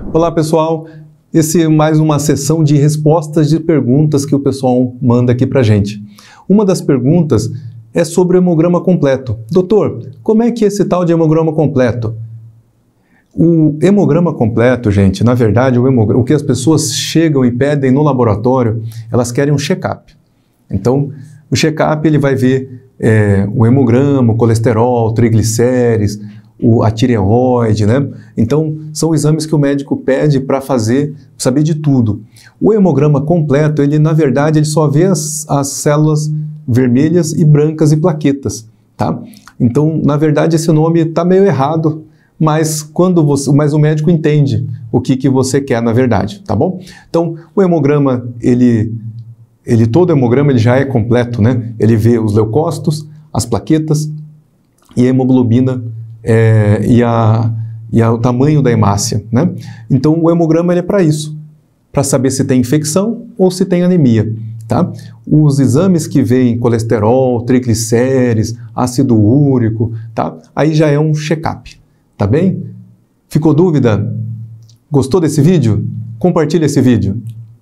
Olá pessoal, esse é mais uma sessão de respostas de perguntas que o pessoal manda aqui pra gente. Uma das perguntas é sobre o hemograma completo. Doutor, como é que é esse tal de hemograma completo? O hemograma completo, gente, na verdade, o que as pessoas chegam e pedem no laboratório, elas querem um check-up. Então, o check-up ele vai ver o hemograma, o colesterol, triglicérides, a tireoide, né? Então, são exames que o médico pede para saber de tudo. O hemograma completo, ele na verdade, ele só vê as células vermelhas e brancas e plaquetas, tá? Então, na verdade, esse nome está meio errado, mas o médico entende o que você quer, na verdade, tá bom? Então, o hemograma, todo hemograma ele já é completo, né? Ele vê os leucócitos, as plaquetas e a hemoglobina e o tamanho da hemácia, né? Então, o hemograma ele é para isso, para saber se tem infecção ou se tem anemia, tá? Os exames que veem colesterol, triglicérides, ácido úrico, tá? Aí já é um check-up, tá bem? Ficou dúvida? Gostou desse vídeo? Compartilhe esse vídeo.